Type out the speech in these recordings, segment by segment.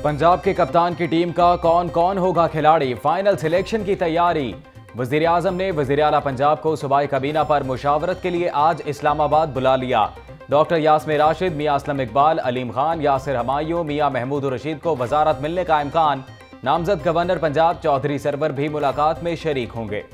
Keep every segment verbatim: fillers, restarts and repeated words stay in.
पंजाब के कप्तान की टीम का कौन कौन होगा खिलाड़ी, फाइनल सिलेक्शन की तैयारी। वजीर आजम ने वजीर आला पंजाब को सूबाई काबीना पर मुशावरत के लिए आज इस्लामाबाद बुला लिया। डॉक्टर यास्मीन राशिद, मियां असलम इकबाल, अलीम खान, यासिर हमायूं, मियां महमूद रशीद को वजारत मिलने का इम्कान। नामजद गवर्नर पंजाब चौधरी सरवर भी मुलाकात में शरीक होंगे।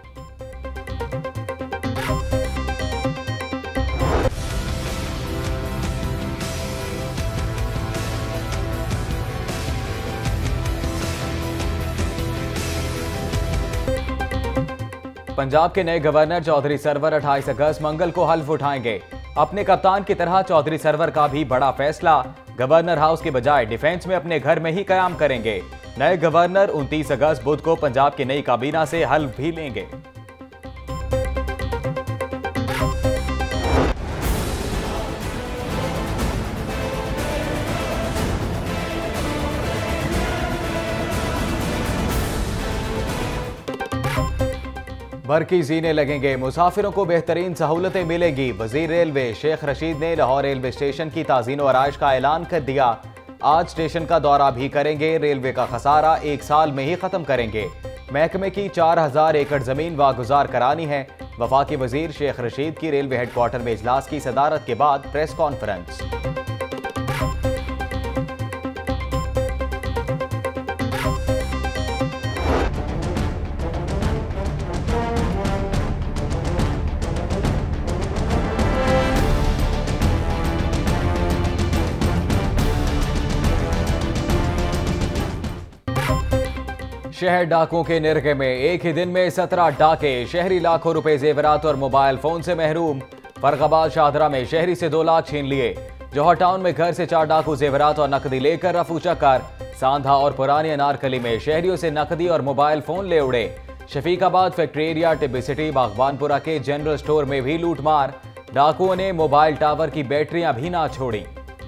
पंजाब के नए गवर्नर चौधरी सरवर अट्ठाईस अगस्त मंगल को हल्फ उठाएंगे। अपने कप्तान की तरह चौधरी सरवर का भी बड़ा फैसला, गवर्नर हाउस के बजाय डिफेंस में अपने घर में ही कयाम करेंगे। नए गवर्नर उनतीस अगस्त बुध को पंजाब की नई काबीना से हल्फ भी लेंगे। बरकी जीने लगेंगे, मुसाफिरों को बेहतरीन सहूलतें मिलेंगी। वजीर रेलवे शेख रशीद ने लाहौर रेलवे स्टेशन की ताज़ीन व आराइश का ऐलान कर दिया। आज स्टेशन का दौरा भी करेंगे। रेलवे का खसारा एक साल में ही खत्म करेंगे। महकमे की चार हजार एकड़ जमीन वागुजार करानी है। वफाकी वजीर शेख रशीद की रेलवे हेडक्वार्टर में इजलास की सदारत के बाद प्रेस कॉन्फ्रेंस। शहर डाकुओं के निरगे में एक ही दिन में सत्रह डाके, शहरी लाखों रुपए जेवरात और मोबाइल फोन से महरूम। फर्रुखाबाद शाहदरा में शहरी से दो लाख छीन लिए। जौहर टाउन में घर से चार डाकू जेवरात और नकदी लेकर रफू चक्कर। सांधा और पुरानी अनारकली में शहरियों से नकदी और मोबाइल फोन ले उड़े। Shafiqabad factory area, Tibbi city, Baghbanpura के जनरल स्टोर में भी लूटमार। डाकुओं ने मोबाइल टावर की बैटरियां भी ना छोड़ी।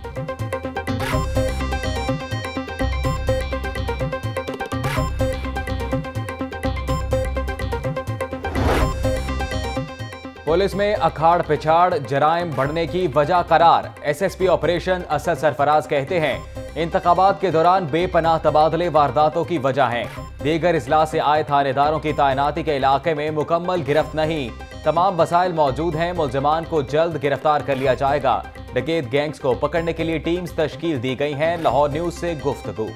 पुलिस में अखाड़ पिछाड़ जराइम बढ़ने की वजह करार। एसएसपी ऑपरेशन असद सरफराज कहते हैं इंतखाबात के दौरान बेपनाह तबादले वारदातों की वजह हैं। दीगर इजलास से आए थानेदारों की तैनाती के इलाके में मुकम्मल गिरफ्त नहीं। तमाम वसाइल मौजूद हैं। मुलजमान को जल्द गिरफ्तार कर लिया जाएगा। डकैत गैंग्स को पकड़ने के लिए टीम्स तश्कील दी गई हैं। लाहौर न्यूज से गुफ्तगू।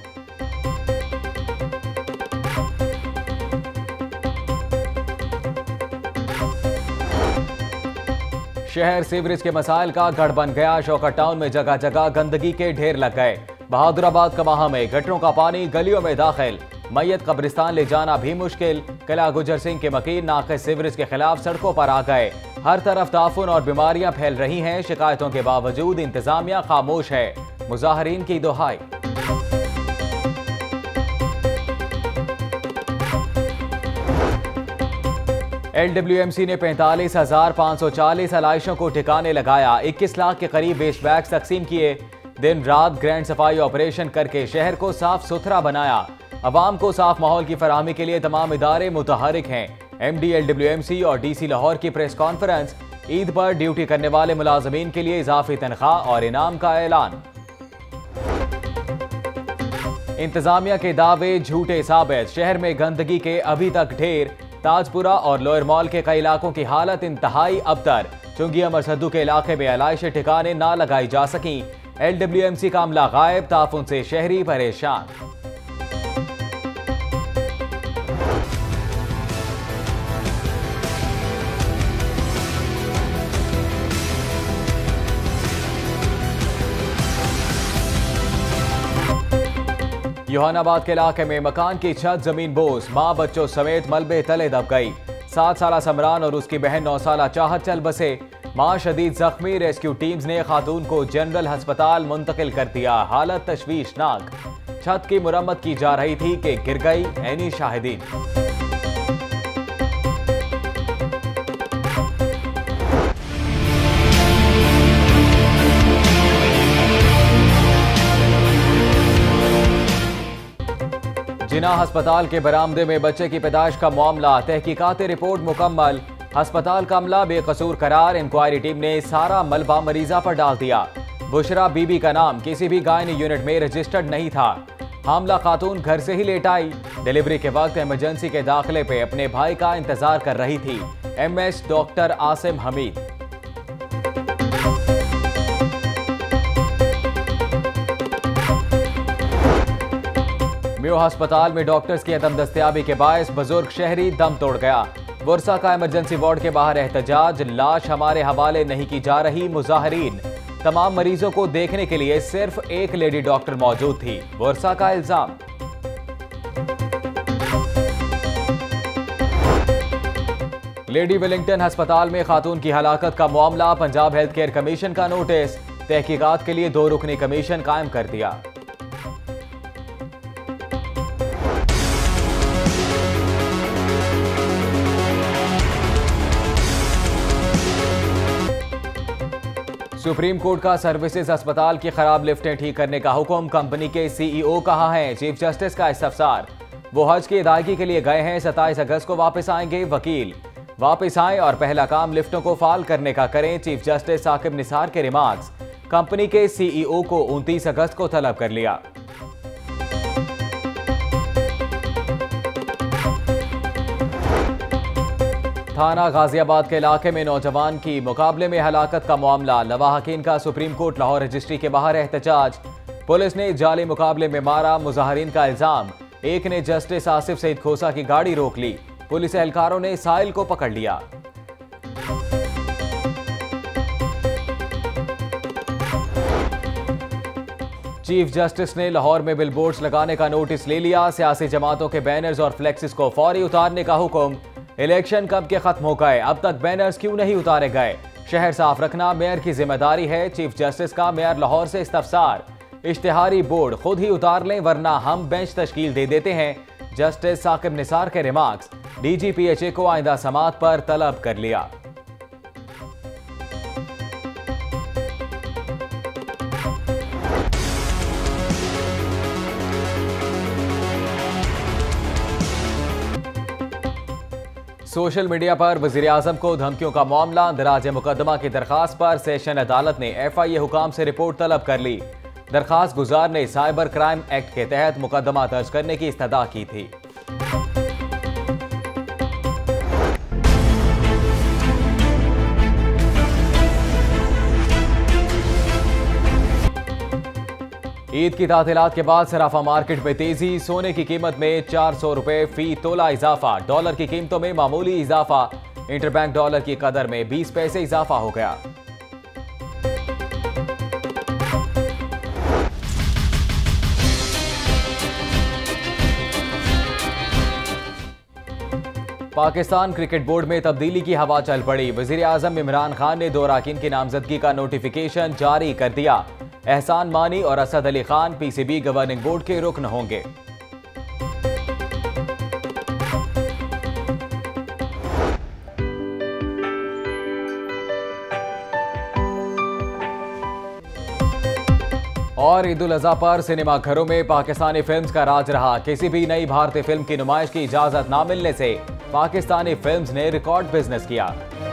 शहर सीवरेज के मसाइल का गढ़ बन गया। शौकत टाउन में जगह जगह गंदगी के ढेर लग गए। बहादुराबाद कमाहा में गटरों का पानी गलियों में दाखिल। मैयत कब्रिस्तान ले जाना भी मुश्किल। किला गुजर सिंह के मकीन नाक़िस सीवरेज के खिलाफ सड़कों पर आ गए। हर तरफ ताफुन और बीमारियां फैल रही हैं। शिकायतों के बावजूद इंतजामिया खामोश है। मुजाहरीन की दुहाई। एल डब्ल्यू एम सी ने पैंतालीस हजार पाँच सौ चालीस आलाइशों को ठिकाने लगाया। इक्कीस लाख के करीब वेस्ट बैग्स तकसीम किए। दिन रात ग्रैंड सफाई ऑपरेशन करके शहर को साफ सुथरा बनाया। अवाम को साफ माहौल की फराहमी के लिए तमाम इदारे मुतहरिक हैं। M D L W M C और डी सी लाहौर की प्रेस कॉन्फ्रेंस। ईद पर ड्यूटी करने वाले मुलाजमीन के लिए इजाफी तनख्वाह और इनाम का ऐलान। इंतजामिया के दावे झूठे साबित। शहर में गंदगी के अभी तक ढेर। ताजपुरा और लोअर मॉल के कई इलाकों की हालत इंतहाई अबतर। चुंगी अमर सद्दू के इलाके में आलाइशें ठिकाने ना लगाई जा सकी। एल डब्ल्यू एम सी का अमला गायब। ताफुन से शहरी परेशान। योहानाबाद के इलाके में मकान की छत जमीन बोस। मां बच्चों समेत मलबे तले दब गई। सात साल समरान और उसकी बहन नौ साल चाहत चल बसे। मां शदीद जख्मी। रेस्क्यू टीम्स ने खातून को जनरल अस्पताल मुंतकिल कर दिया। हालत तशवीशनाक। छत की मुरम्मत की जा रही थी कि गिर गई। ऐनी शाहिदीन। जिना अस्पताल के बरामदे में बच्चे की पैदाइश का मामला। तहकीकात रिपोर्ट मुकम्मल। अस्पताल का अमला बेकसूर करार। इंक्वायरी टीम ने सारा मलबा मरीजा पर डाल दिया। बुशरा बीबी का नाम किसी भी गायनी यूनिट में रजिस्टर्ड नहीं था। हामला खातून घर से ही लेट आई। डिलीवरी के वक्त इमरजेंसी के दाखिले पे अपने भाई का इंतजार कर रही थी MS doctor Asim Hameed. Mayo अस्पताल में डॉक्टर्स की अदम दस्तयाबी के बायस बुजुर्ग शहरी दम तोड़ गया। बुरसा का इमरजेंसी वार्ड के बाहर एहतजाज, लाश हमारे हवाले नहीं की जा रही। मुजाहरीन, तमाम मरीजों को देखने के लिए सिर्फ एक लेडी डॉक्टर मौजूद थी, बुरसा का इल्जाम। लेडी वेलिंगटन अस्पताल में खातून की हलाकत का मामला, पंजाब हेल्थ केयर कमीशन का नोटिस, तहकीकात के लिए दो रुकनी कमीशन कायम कर दिया। सुप्रीम कोर्ट का सर्विसेज अस्पताल की खराब लिफ्टें ठीक करने का हुक्म, कंपनी के सीईओ कहां हैं? चीफ जस्टिस का इस्तफसार। वो हज की अदायगी के लिए गए हैं, सत्ताईस अगस्त को वापस आएंगे। वकील, वापस आएं और पहला काम लिफ्टों को फाल करने का करें। चीफ जस्टिस साकिब निसार के रिमार्क्स। कंपनी के सीईओ को उनतीस अगस्त को तलब कर लिया। थाना गाजियाबाद के इलाके में नौजवान की मुकाबले में हलाकत का मामला, लवाहकीन का सुप्रीम कोर्ट लाहौर रजिस्ट्री के बाहर एहतजाज। पुलिस ने जाली मुकाबले में मारा, मुजाहरीन का इल्जाम। एक ने जस्टिस आसिफ सईद खोसा की गाड़ी रोक ली, पुलिस एहलकारों ने साहिल को पकड़ लिया। चीफ जस्टिस ने लाहौर में बिलबोर्ड्स लगाने का नोटिस ले लिया, सियासी जमातों के बैनर्स और फ्लेक्सिस को फौरी उतारने का हुक्म। इलेक्शन कब के खत्म हो गए, अब तक बैनर्स क्यों नहीं उतारे गए? शहर साफ रखना मेयर की जिम्मेदारी है। चीफ जस्टिस का मेयर लाहौर से इस्तफसार। इश्तिहारी बोर्ड खुद ही उतार लें वरना हम बेंच तश्कील दे देते हैं। जस्टिस साकिब निसार के रिमार्क्स। डीजीपीएचए को आइंदा समात पर तलब कर लिया। सोशल मीडिया पर वज़ीर-ए-आज़म को धमकियों का मामला, दराज मुकदमा की दरखास्त पर सेशन अदालत ने एफ आई ए हुकाम से रिपोर्ट तलब कर ली। दरखास्त गुजार ने साइबर क्राइम एक्ट के तहत मुकदमा दर्ज करने की इस्तदा की थी। ईद की तातीलात के बाद सराफा मार्केट में तेजी, सोने की कीमत में चार सौ रुपए फी तोला इजाफा, डॉलर की कीमतों में मामूली इजाफा, इंटरबैंक डॉलर की कदर में बीस पैसे इजाफा हो गया। पाकिस्तान क्रिकेट बोर्ड में तब्दीली की हवा चल पड़ी। वजीर आजम इमरान खान ने दो अरकान की नामजदगी का नोटिफिकेशन जारी कर दिया। एहसान मानी और Asad Ali Khan PCB governing board के रुकन होंगे। और ईद उल अज़हा पर सिनेमा घरों में पाकिस्तानी फिल्म्स का राज रहा। किसी भी नई भारतीय फिल्म की नुमाइश की इजाजत न मिलने से पाकिस्तानी फिल्म्स ने रिकॉर्ड बिजनेस किया।